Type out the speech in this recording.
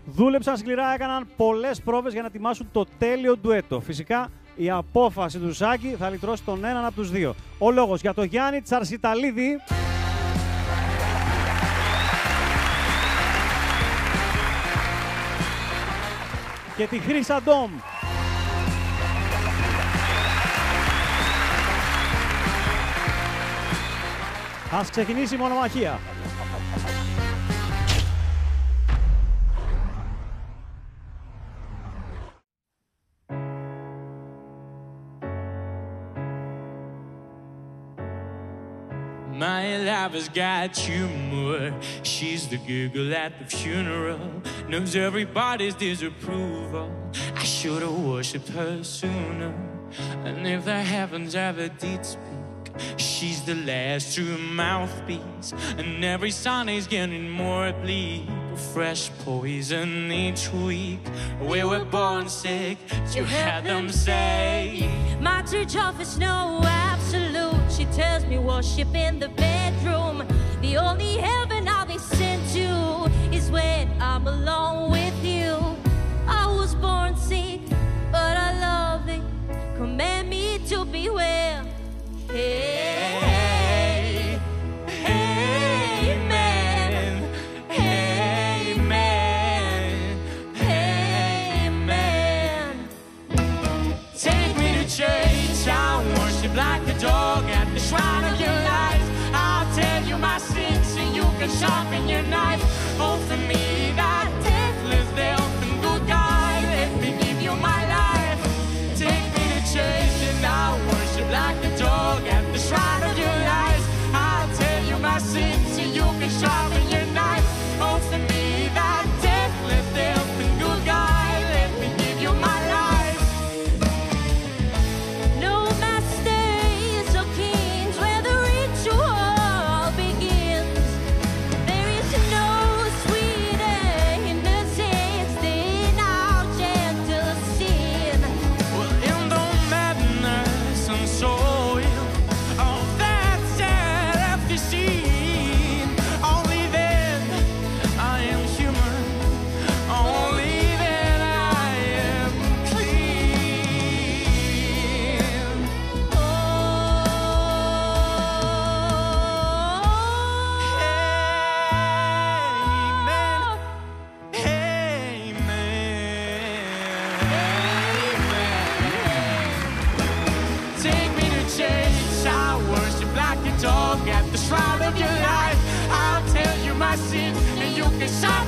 Δούλεψαν σκληρά, έκαναν πολλές πρόβες για να ετοιμάσουν το τέλειο ντουέτο. Φυσικά η απόφαση του Σάκη θα λυτρώσει τον έναν από τους δύο. Ο λόγος για τον Γιάννη Τσαρσιταλίδη. Και τη Chryssa. Ας ξεκινήσει η μονομαχία. My lover's got humor. She's the giggle at the funeral. Knows everybody's disapproval. I should have worshipped her sooner. And if the heavens ever did speak, she's the last true mouthpiece. And every Sunday's getting more bleak. Fresh poison each week. We were born sick, you had them say. My church office, no absolute. She tells me worship in the bedroom. The only heaven I'll be sent to is when I'm alone with you. I was born sick, but I love thee. Command me to be well. Hey, amen, amen, amen. Take me to church, I'll worship like a dog at the shrine of your life. I'll tell you my sins so you can sharpen your knife. Oh, for me, that deathless, death and good guy, let me give you my life. Take me to church and I'll worship like a dog at the shrine of your life. I'll tell you my sins so you can sharpen your knife. Oh, for me, that deathless, death and good guy, let me give you my life. No masters or kings where the ritual begins. There is no sweeter innocence than our gentle sin. Well, in the madness and soil of that sad empty scene, only then I am human, only then I am clean. Take me to church, I'll worship like a dog at the shrine of your life. I'll tell you my sins and you can shine.